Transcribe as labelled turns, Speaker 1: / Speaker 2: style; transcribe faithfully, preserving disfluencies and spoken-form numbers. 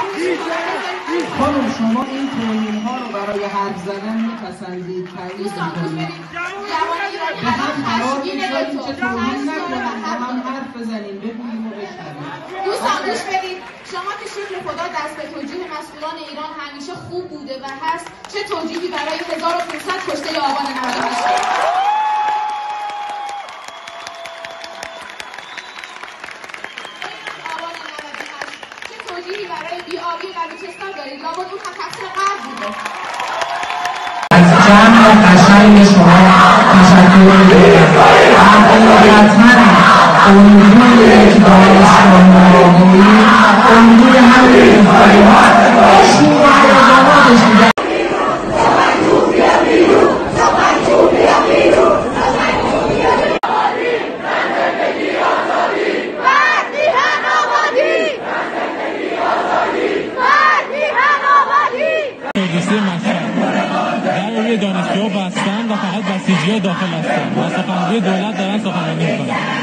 Speaker 1: خانم شما این توهین ها رو برای حرف زدن میپسندید تایید میکنید به هم قرار میذاریم که توهین نکنیم و هم حرف بزنیم بگوییم و بشنویم.
Speaker 2: دوستان گوش بدید، شما که شکر خدا دست به توجیه مسئولان ایران همیشه خوب بوده و هست، چه توجیهی برای هزار و پانصد کشته آبان نود و هشت؟ توجیهی برای بی‌آبی بلوچستان دارید؟ لابد اون هم تقصیر غرب بوده.
Speaker 3: از جمع قشنگ شما تشکر می‌کنم. حقیقتاً الگوی یک دانشگاه‌نمایی، الگوی همین انتخابات شما اقداماتش می‌گه.
Speaker 4: در دانشجوها بستن و فقط بسیجی‌ها داخل هستن و سخنگوی دولت دارن سخنرانی می‌کنن.